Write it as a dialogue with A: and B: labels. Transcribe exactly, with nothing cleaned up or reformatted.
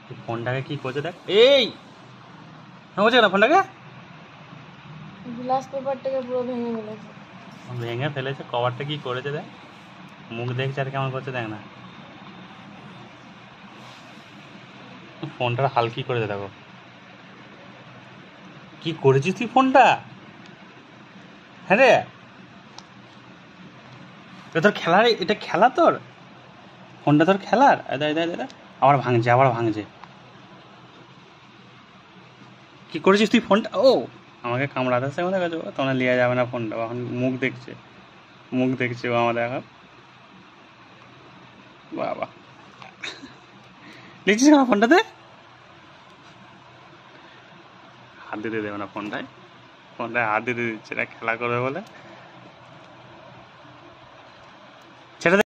A: ফোনটাকে কি করছে দেখ। এই হচ্ছে না ফোনটাকে
B: গ্লাস পেপারটাকে পুরো ভেঙে ফেলেছে।
A: ভেঙে ফেলেছে। কভারটা কি করেছে দেখ, মুখ দেখছে আর কেমন করছে দেখ না। ফোনটার হাল কি করেছে দেখো। কি করেছিস তুই ফোনটা? হ্যাঁ রে, এটা তোর খেলার, এটা খেলা তোর ফোনটা, তোর খেলার। আবার ভাঙছে, আবার ভাঙছে। কি করেছিস তুই ফোনটা? ও আমাকে কামড়াতে আসছে, আমাদের কাছে তোমরা লিয়া যাবে না ফোনটা। এখন মুখ দেখছে, মুখ দেখছে ও আমাদের। এখন বাবা লিখছিস না ফোনটাতে, হাত দিতে দেবে না ফোনটায়, ফোনটায় হাত দিতে দিচ্ছে না খেলা করবে বলে। সেটা